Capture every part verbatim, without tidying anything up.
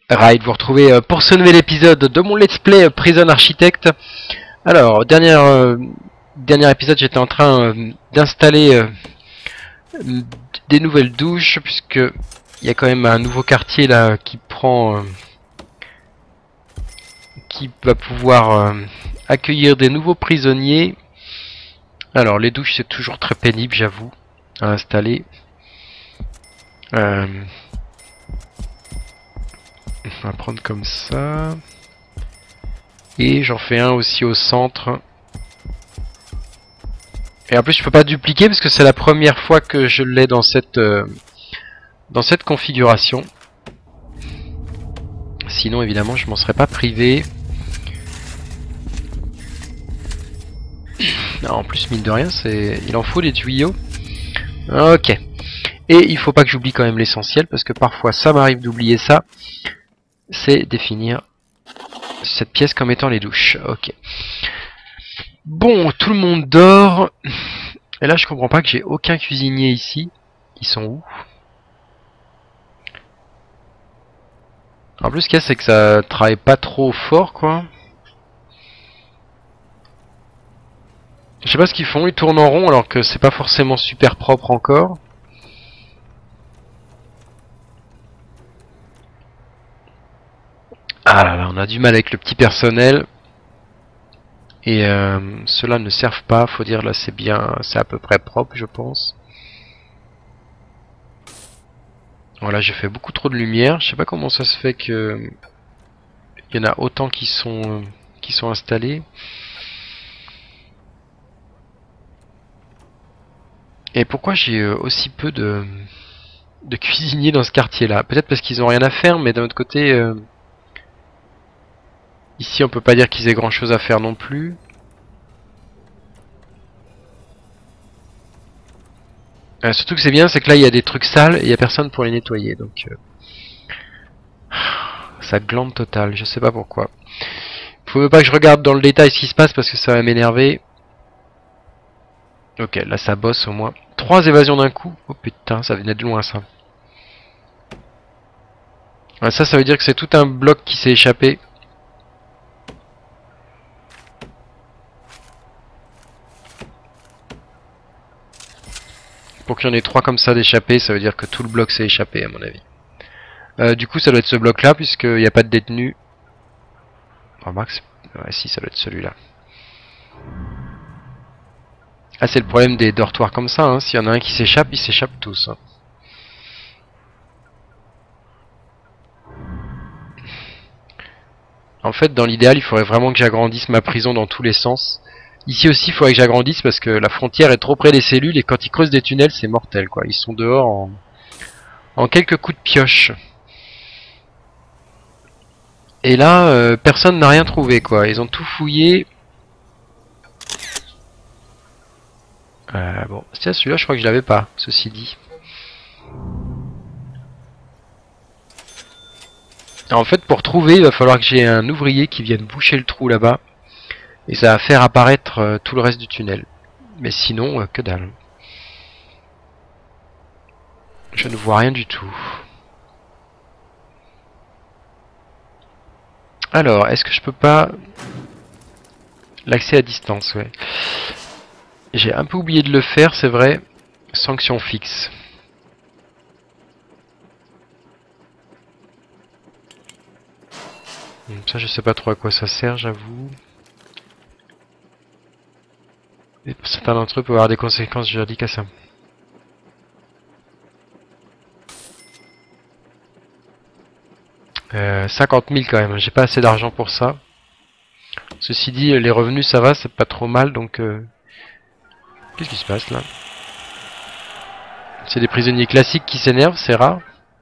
Raid, vous retrouvez euh, pour ce nouvel épisode de mon let's play euh, Prison Architect. Alors, dernière, euh, dernier épisode, j'étais en train euh, d'installer euh, des nouvelles douches, puisque il y a quand même un nouveau quartier là qui prend, euh, qui va pouvoir euh, accueillir des nouveaux prisonniers. Alors, les douches c'est toujours très pénible, j'avoue, à installer. Euh, on va prendre comme ça. Et j'en fais un aussi au centre. Et en plus je peux pas dupliquer parce que c'est la première fois que je l'ai dans cette euh, dans cette configuration. Sinon évidemment je m'en serais pas privé. En plus mine de rien c'est il en faut des tuyaux. Ok. Et il faut pas que j'oublie quand même l'essentiel parce que parfois ça m'arrive d'oublier ça. C'est définir cette pièce comme étant les douches. Ok. Bon, tout le monde dort. Et là je comprends pas que j'ai aucun cuisinier ici. Ils sont où? En plus, ce qu'il y a, c'est que ça travaille pas trop fort, quoi. Je sais pas ce qu'ils font, ils tournent en rond alors que c'est pas forcément super propre encore. Ah là là, on a du mal avec le petit personnel. Et euh, ceux-là ne servent pas, faut dire, là c'est bien, c'est à peu près propre, je pense. Voilà, j'ai fait beaucoup trop de lumière. Je sais pas comment ça se fait que il y en a autant qui sont qui sont installés. Et pourquoi j'ai aussi peu de de cuisiniers dans ce quartier-là? Peut-être parce qu'ils ont rien à faire, mais d'un autre côté, euh, ici on peut pas dire qu'ils aient grand-chose à faire non plus. Euh, surtout que c'est bien, c'est que là il y a des trucs sales et il y a personne pour les nettoyer, donc euh, ça glande total, je sais pas pourquoi. Faut même pas que je regarde dans le détail ce qui se passe parce que ça va m'énerver. Ok, là ça bosse au moins. Trois évasions d'un coup. Oh putain, ça venait de loin ça. Ouais, ça, ça veut dire que c'est tout un bloc qui s'est échappé. Pour qu'il y en ait trois comme ça d'échappés, ça veut dire que tout le bloc s'est échappé à mon avis. Euh, du coup ça doit être ce bloc là puisqu'il n'y a pas de détenus. Remarque, ouais si ça doit être celui-là. Ah c'est le problème des dortoirs comme ça, hein. S'il y en a un qui s'échappe, ils s'échappent tous. Hein. En fait dans l'idéal il faudrait vraiment que j'agrandisse ma prison dans tous les sens. Ici aussi il faudrait que j'agrandisse parce que la frontière est trop près des cellules et quand ils creusent des tunnels c'est mortel quoi. Ils sont dehors en, en quelques coups de pioche. Et là euh, personne n'a rien trouvé quoi. Ils ont tout fouillé. Euh, bon, tiens celui-là je crois que je l'avais pas, ceci dit. En fait pour trouver il va falloir que j'ai un ouvrier qui vienne boucher le trou là-bas. Et ça va faire apparaître euh, tout le reste du tunnel. Mais sinon, euh, que dalle. Je ne vois rien du tout. Alors, est-ce que je peux pas... L'accès à distance, ouais. J'ai un peu oublié de le faire, c'est vrai. Sanction fixe. Ça, je sais pas trop à quoi ça sert, j'avoue. Et certains d'entre eux peuvent avoir des conséquences juridiques à ça. Euh, cinquante mille quand même, j'ai pas assez d'argent pour ça. Ceci dit, les revenus ça va, c'est pas trop mal, donc... Euh... Qu'est-ce qui se passe là? C'est des prisonniers classiques qui s'énervent, c'est rare.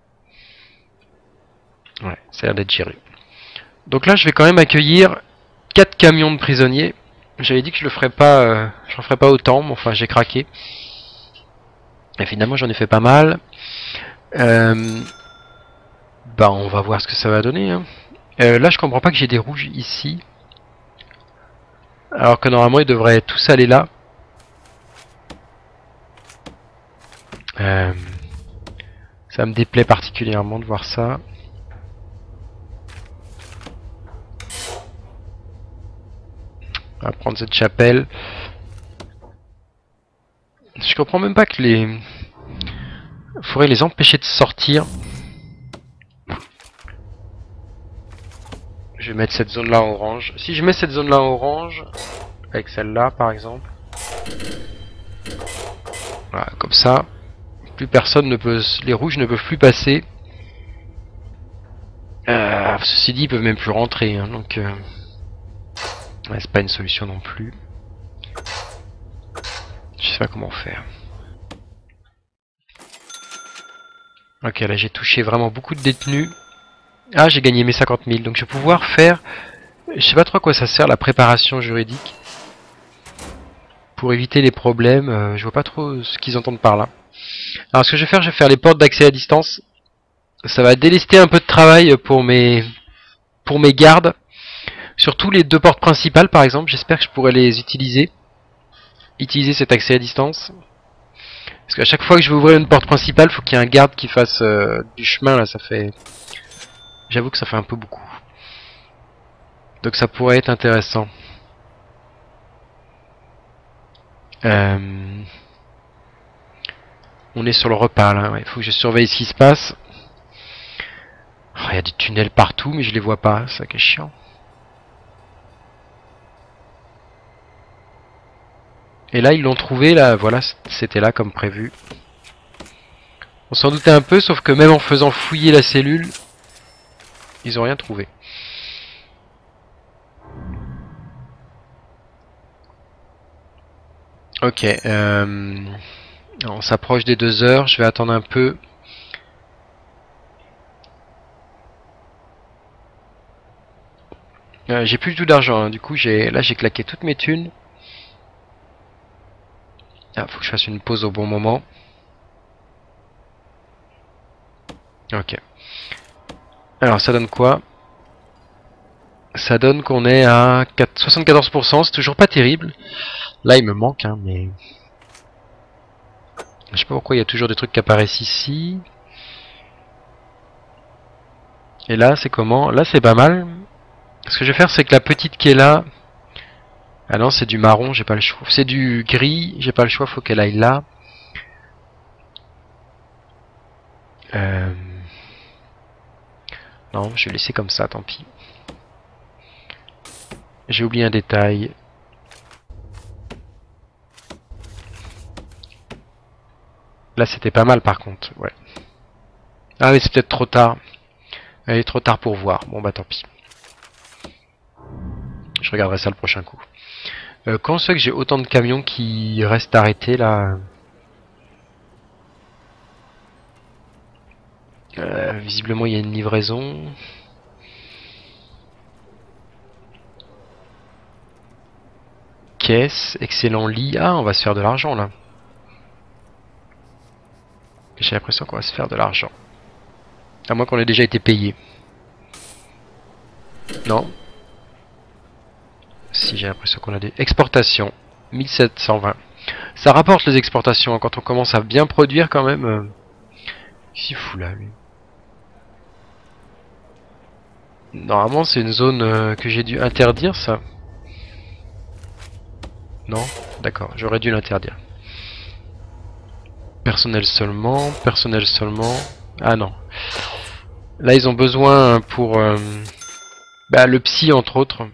Ouais, ça a l'air d'être géré. Donc là je vais quand même accueillir quatre camions de prisonniers. J'avais dit que je le ferais pas, euh, j'en ferais pas autant, mais enfin j'ai craqué. Et finalement j'en ai fait pas mal. Euh, bah on va voir ce que ça va donner. Hein. Euh, là je comprends pas que j'ai des rouges ici. Alors que normalement ils devraient tous aller là. Euh, ça me déplaît particulièrement de voir ça. On va prendre cette chapelle. Je comprends même pas que les... faudrait les empêcher de sortir. Je vais mettre cette zone là en orange. Si je mets cette zone là en orange, avec celle-là par exemple, voilà, comme ça, plus personne ne peut, les rouges ne peuvent plus passer. Euh, ceci dit, ils peuvent même plus rentrer, hein, donc euh, ouais, c'est pas une solution non plus. Je sais pas comment faire. Ok, là j'ai touché vraiment beaucoup de détenus. Ah, j'ai gagné mes cinquante mille, donc je vais pouvoir faire... Je sais pas trop à quoi ça sert la préparation juridique. Pour éviter les problèmes, euh, je vois pas trop ce qu'ils entendent par là. Alors ce que je vais faire, je vais faire les portes d'accès à distance. Ça va délester un peu de travail pour mes pour mes gardes. Surtout les deux portes principales par exemple, j'espère que je pourrai les utiliser. Utiliser cet accès à distance. Parce qu'à chaque fois que je vais ouvrir une porte principale, il faut qu'il y ait un garde qui fasse euh, du chemin là, ça fait... J'avoue que ça fait un peu beaucoup. Donc ça pourrait être intéressant. Euh... On est sur le repas là, il ouais, faut que je surveille ce qui se passe. Il oh, y a des tunnels partout mais je les vois pas, ça qui est chiant. Et là ils l'ont trouvé, là, voilà, c'était là comme prévu. On s'en doutait un peu, sauf que même en faisant fouiller la cellule, ils ont rien trouvé. Ok, euh... on s'approche des deux heures, je vais attendre un peu. Euh, j'ai plus du tout d'argent, hein. Du coup j'ai là j'ai claqué toutes mes thunes. Ah, faut que je fasse une pause au bon moment. Ok. Alors ça donne quoi? Ça donne qu'on est à soixante-quatorze pour cent, c'est toujours pas terrible. Là il me manque, hein, mais... Je sais pas pourquoi il y a toujours des trucs qui apparaissent ici. Et là c'est comment? Là c'est pas mal. Ce que je vais faire c'est que la petite qui est là... Ah non c'est du marron, j'ai pas le choix. C'est du gris, j'ai pas le choix, faut qu'elle aille là. Euh... Non, je vais laisser comme ça, tant pis. J'ai oublié un détail. Là c'était pas mal par contre, ouais. Ah mais c'est peut-être trop tard. Elle est trop tard pour voir, bon bah tant pis. Je regarderai ça le prochain coup. Euh, comment ça fait que j'ai autant de camions qui restent arrêtés là? euh, Visiblement il y a une livraison. Caisse, excellent lit. Ah, on va se faire de l'argent là. J'ai l'impression qu'on va se faire de l'argent. À moins qu'on ait déjà été payé. Non. Si, j'ai l'impression qu'on a des... Exportations. mille sept cent vingt. Ça rapporte les exportations. Quand on commence à bien produire quand même... Euh... Qu'est-ce qu'il fout là, lui? Normalement, c'est une zone euh, que j'ai dû interdire, ça. Non? D'accord, j'aurais dû l'interdire. Personnel seulement, personnel seulement... Ah non. Là, ils ont besoin pour... Euh... Bah, le psy, entre autres,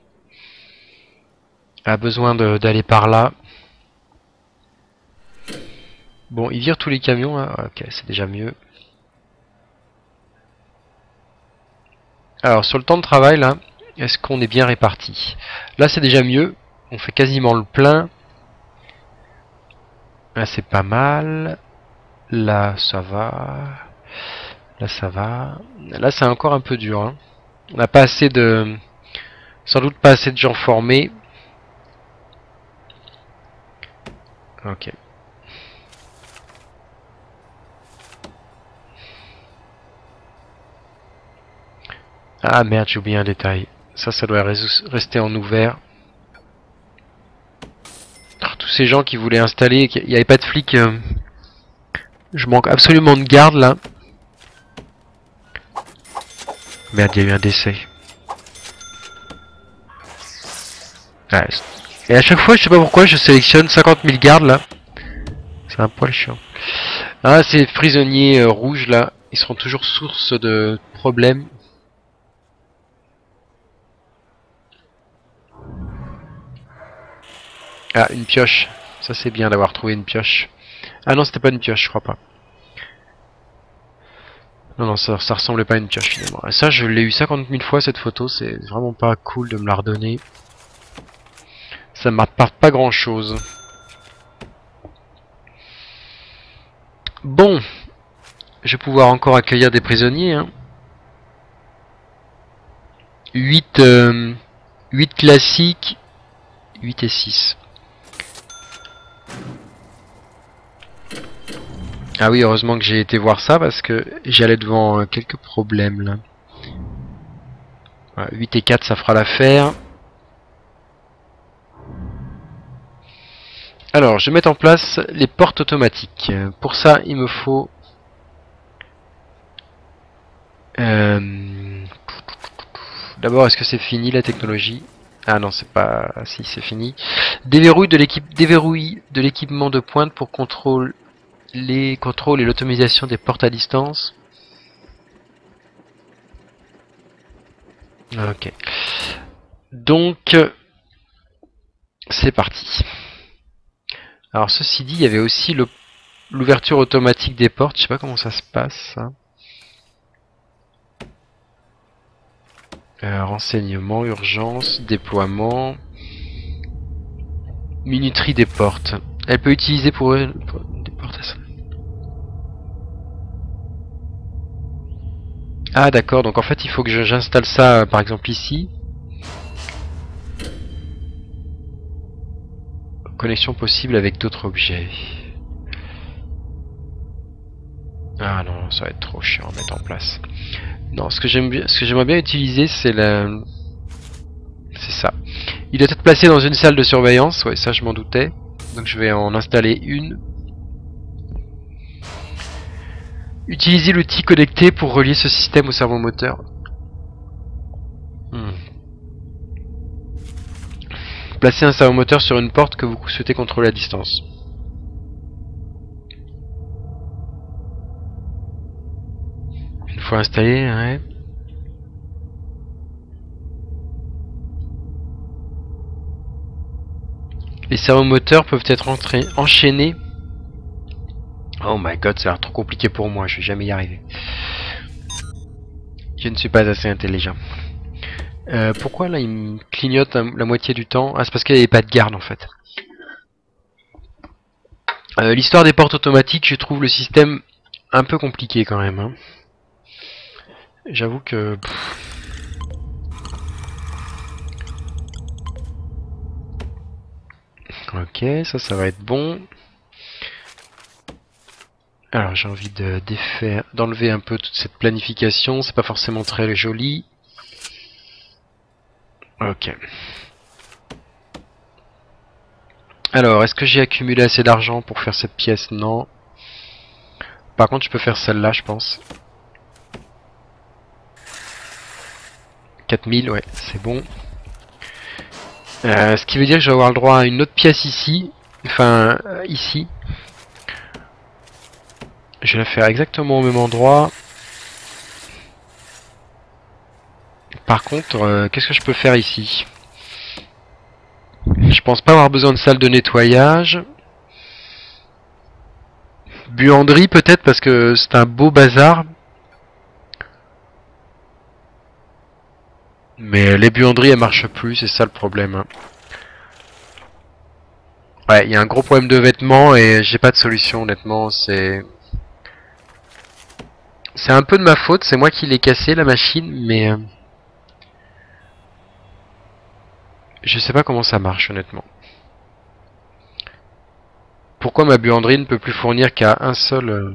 a besoin d'aller par là. Bon, ils virent tous les camions, là. Ok, c'est déjà mieux. Alors, sur le temps de travail, là, est-ce qu'on est bien réparti? Là, c'est déjà mieux. On fait quasiment le plein. Là, c'est pas mal. Là, ça va. Là, ça va. Là, c'est encore un peu dur, hein. On n'a pas assez de... Sans doute pas assez de gens formés. Ok. Ah merde, j'ai oublié un détail. Ça, ça doit rester en ouvert. Oh, tous ces gens qui voulaient installer, il n'y avait pas de flics. Euh... Je manque absolument de garde là. Merde, il y a eu un décès. Ah, Et à chaque fois, je sais pas pourquoi, je sélectionne cinquante mille gardes là. C'est un poil chiant. Ah, ces prisonniers euh, rouges là, ils seront toujours source de problèmes. Ah, une pioche. Ça c'est bien d'avoir trouvé une pioche. Ah non, c'était pas une pioche, je crois pas. Non, non, ça, ça ressemblait pas à une pioche finalement. Et ça, je l'ai eu cinquante mille fois cette photo, c'est vraiment pas cool de me la redonner. Ça m'apporte pas grand chose. Bon, je vais pouvoir encore accueillir des prisonniers. Hein. huit, euh, huit classiques, huit et six. Ah oui, heureusement que j'ai été voir ça parce que j'allais devant euh, quelques problèmes là. Voilà, huit et quatre, ça fera l'affaire. Alors, je vais mettre en place les portes automatiques. Pour ça, il me faut... Euh... D'abord, est-ce que c'est fini la technologie? Ah non, c'est pas... Ah, si, c'est fini. Déverrouille de l'équipe, déverrouille de l'équipement de pointe pour contrôle les contrôles et l'automatisation des portes à distance. Ok. Donc, c'est parti. Alors, ceci dit, il y avait aussi le l'ouverture automatique des portes. Je sais pas comment ça se passe. Ça. Euh, renseignement, urgence, déploiement, minuterie des portes. Elle peut utiliser pour, pour des portes. Ah d'accord, donc en fait il faut que j'installe ça euh, par exemple ici. Connexion possible avec d'autres objets. Ah non, ça va être trop chiant à mettre en place. Non, ce que j'aime bien, ce que j'aimerais bien utiliser, c'est la, c'est ça. Il doit être placé dans une salle de surveillance. Ouais, ça je m'en doutais. Donc je vais en installer une. Utiliser l'outil connecté pour relier ce système au servomoteur. Hmm. Placer un servomoteur sur une porte que vous souhaitez contrôler à distance. Une fois installé, ouais. Les servomoteurs peuvent être enchaînés. Oh my god, ça a l'air trop compliqué pour moi, je vais jamais y arriver. Je ne suis pas assez intelligent. Euh, pourquoi là il me clignote la moitié du temps? Ah, c'est parce qu'il n'y avait pas de garde en fait. Euh, L'histoire des portes automatiques, je trouve le système un peu compliqué quand même. Hein. J'avoue que... Pff. Ok, ça, ça va être bon. Alors j'ai envie de défaire, d'enlever un peu toute cette planification, c'est pas forcément très joli. Ok. Alors, est-ce que j'ai accumulé assez d'argent pour faire cette pièce? Non. Par contre, je peux faire celle-là, je pense. quatre mille, ouais, c'est bon. Euh, ce qui veut dire que je vais avoir le droit à une autre pièce ici. Enfin, euh, ici. Je vais la faire exactement au même endroit. Par contre, euh, qu'est-ce que je peux faire ici? Je pense pas avoir besoin de salle de nettoyage. Buanderie peut-être parce que c'est un beau bazar. Mais les buanderies elles marchent plus, c'est ça le problème. Hein. Ouais, il y a un gros problème de vêtements et j'ai pas de solution honnêtement, c'est... C'est un peu de ma faute, c'est moi qui l'ai cassé la machine, mais... Euh... Je sais pas comment ça marche honnêtement. Pourquoi ma buanderie ne peut plus fournir qu'à un seul... Euh...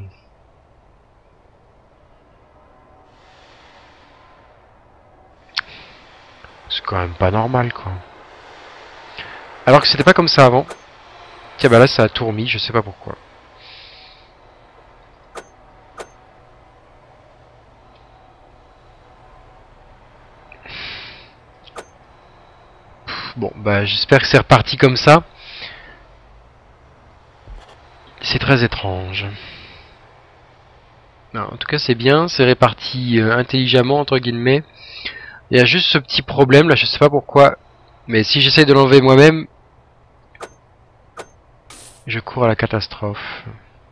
C'est quand même pas normal quoi. Alors que c'était pas comme ça avant. Tiens bah là ça a tout remis, je sais pas pourquoi. Bon, bah j'espère que c'est reparti comme ça. C'est très étrange. Non, en tout cas, c'est bien, c'est réparti euh, intelligemment, entre guillemets. Il y a juste ce petit problème, là, je sais pas pourquoi. Mais si j'essaie de l'enlever moi-même, je cours à la catastrophe.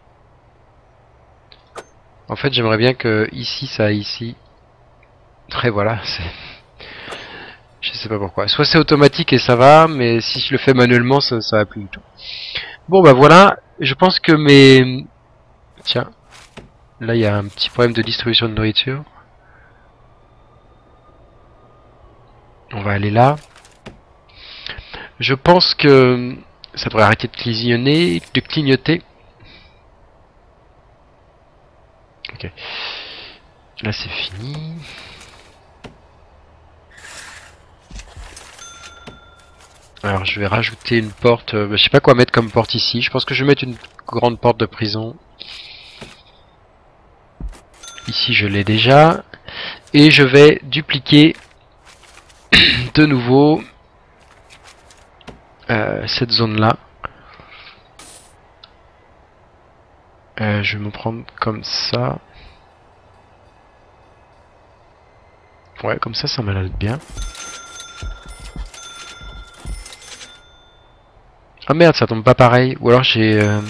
En fait, j'aimerais bien que ici, ça aille ici. Et voilà, c'est... Je sais pas pourquoi. Soit c'est automatique et ça va, mais si je le fais manuellement, ça, ça va plus du tout. Bon, bah voilà, je pense que mes... Tiens, là, il y a un petit problème de distribution de nourriture. On va aller là. Je pense que ça devrait arrêter de clignoter, de clignoter. Ok. Là, c'est fini. Alors je vais rajouter une porte, euh, je sais pas quoi mettre comme porte ici, je pense que je vais mettre une grande porte de prison. Ici je l'ai déjà. Et je vais dupliquer de nouveau euh, cette zone là. Euh, je vais me prendre comme ça. Ouais, comme ça, ça m'a l'air bien. Ah merde, ça tombe pas pareil. Ou alors j'ai... Euh...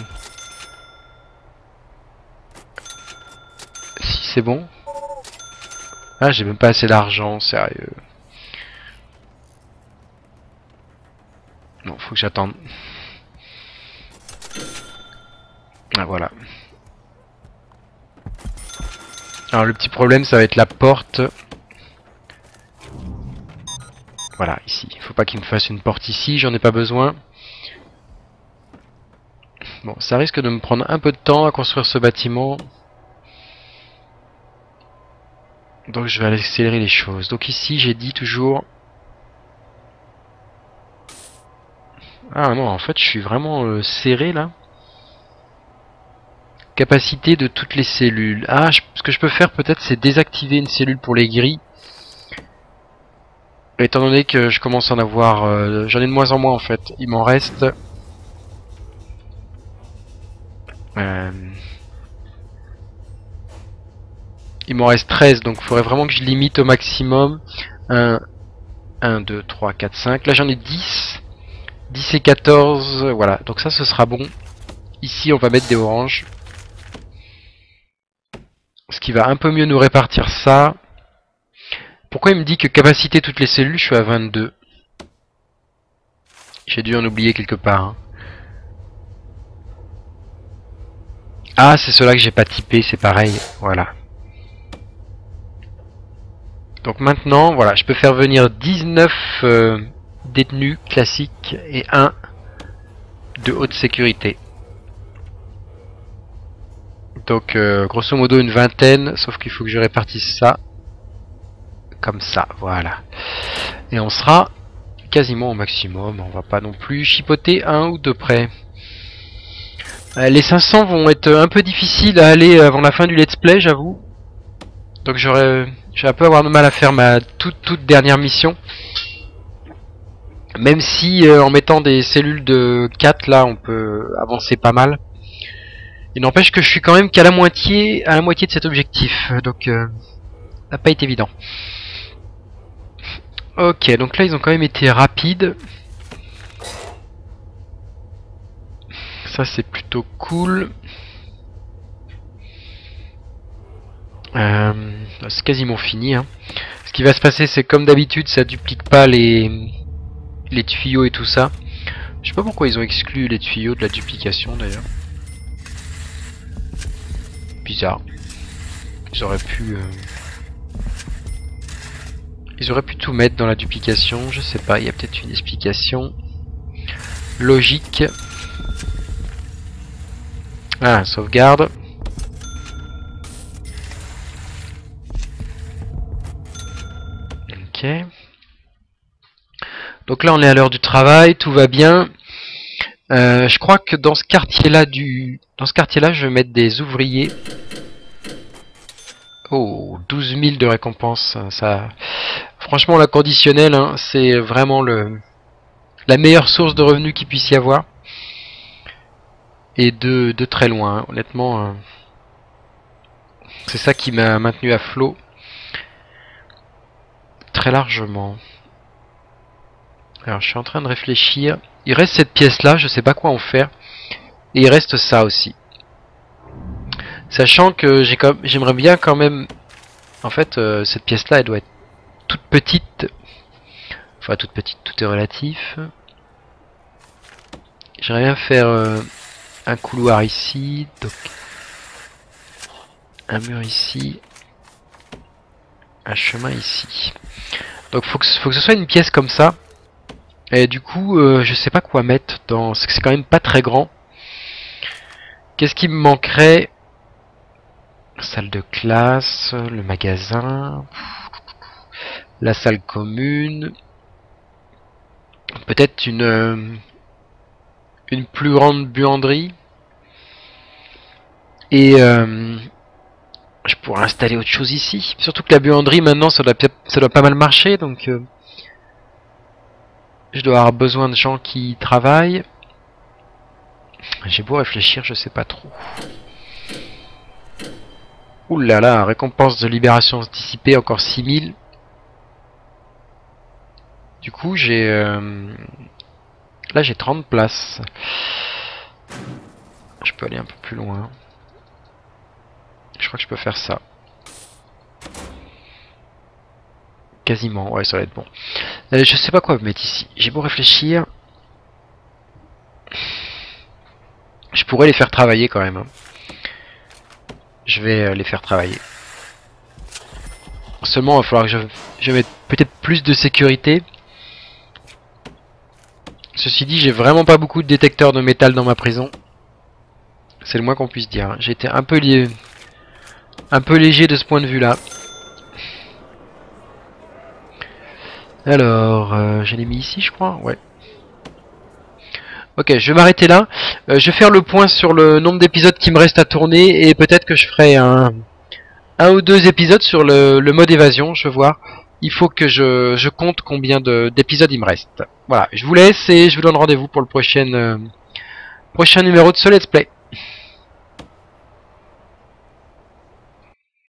Si c'est bon. Ah, j'ai même pas assez d'argent, sérieux. Non, faut que j'attende. Ah, voilà. Alors le petit problème, ça va être la porte. Voilà, ici. Il faut pas qu'il me fasse une porte ici, j'en ai pas besoin. Bon, ça risque de me prendre un peu de temps à construire ce bâtiment. Donc je vais accélérer les choses. Donc ici, j'ai dit toujours... Ah non, en fait, je suis vraiment euh, serré là. Capacité de toutes les cellules. Ah, je, ce que je peux faire peut-être, c'est désactiver une cellule pour les grilles. Étant donné que je commence à en avoir... Euh, J'en ai de moins en moins en fait. Il m'en reste... Euh, il m'en reste treize, donc il faudrait vraiment que je limite au maximum. un, un, deux, trois, quatre, cinq. Là j'en ai dix. dix et quatorze. Voilà, donc ça ce sera bon. Ici on va mettre des oranges. Ce qui va un peu mieux nous répartir ça. Pourquoi il me dit que capacité toutes les cellules, je suis à vingt-deux? J'ai dû en oublier quelque part. Hein. Ah, c'est cela que j'ai pas typé, c'est pareil. Voilà. Donc maintenant, voilà, je peux faire venir dix-neuf euh, détenus classiques et un de haute sécurité. Donc euh, grosso modo une vingtaine, sauf qu'il faut que je répartisse ça comme ça, voilà. Et on sera quasiment au maximum, on va pas non plus chipoter un ou deux près. Euh, les cinq cents vont être un peu difficiles à aller avant la fin du let's play, j'avoue. Donc j'aurais je vais un peu avoir de mal à faire ma toute toute dernière mission. Même si euh, en mettant des cellules de quatre là on peut avancer pas mal. Il n'empêche que je suis quand même qu'à la moitié à la moitié de cet objectif. Donc euh, ça n'a pas été évident. Ok, donc là ils ont quand même été rapides. Ça c'est plutôt cool. Euh, c'est quasiment fini. Hein. Ce qui va se passer, c'est comme d'habitude, ça duplique pas les les tuyaux et tout ça. Je sais pas pourquoi ils ont exclu les tuyaux de la duplication d'ailleurs. Bizarre. Ils auraient pu... Euh... Ils auraient pu tout mettre dans la duplication, je sais pas, il y a peut-être une explication logique. Ah, sauvegarde. Ok. Donc là on est à l'heure du travail, tout va bien. Euh, je crois que dans ce quartier-là du, dans ce quartier-là, je vais mettre des ouvriers. Oh, douze mille de récompense, ça. Franchement, la conditionnelle, hein, c'est vraiment le, la meilleure source de revenus qu'il puisse y avoir. Et de, de très loin, hein. Honnêtement, euh, c'est ça qui m'a maintenu à flot. Très largement. Alors je suis en train de réfléchir. Il reste cette pièce là, je sais pas quoi en faire. Et il reste ça aussi. Sachant que j'ai comme j'aimerais bien quand même. En fait, euh, cette pièce là, elle doit être toute petite. Enfin, toute petite, tout est relatif. J'aimerais bien faire euh, un couloir ici. Donc, un mur ici. Un chemin ici. Donc, faut que, faut que ce soit une pièce comme ça. Et du coup, euh, je sais pas quoi mettre dans. C'est quand même pas très grand. Qu'est-ce qui me manquerait? Salle de classe, le magasin, la salle commune, peut-être une euh, une plus grande buanderie. Et euh, je pourrais installer autre chose ici. Surtout que la buanderie maintenant, ça doit, ça doit pas mal marcher, donc euh, je dois avoir besoin de gens qui travaillent. J'ai beau réfléchir, je sais pas trop. Ouh là là, récompense de libération anticipée, encore six mille. Du coup, j'ai... Euh, là, j'ai trente places. Je peux aller un peu plus loin. Je crois que je peux faire ça. Quasiment, ouais, ça va être bon. Euh, je sais pas quoi mettre ici. J'ai beau réfléchir. Je pourrais les faire travailler quand même. Hein. Je vais euh, les faire travailler. Seulement, il va falloir que je, je mette peut-être plus de sécurité. Ceci dit, j'ai vraiment pas beaucoup de détecteurs de métal dans ma prison. C'est le moins qu'on puisse dire. J'ai été un peu lié, un peu léger de ce point de vue-là. Alors, euh, je l'ai mis ici, je crois. Ouais. Ok, je vais m'arrêter là. Euh, je vais faire le point sur le nombre d'épisodes qui me reste à tourner et peut-être que je ferai un, un ou deux épisodes sur le, le mode évasion. Je vais voir. Il faut que je, je compte combien d'épisodes il me reste. Voilà, je vous laisse et je vous donne rendez-vous pour le prochain, euh, prochain numéro de ce Let's Play.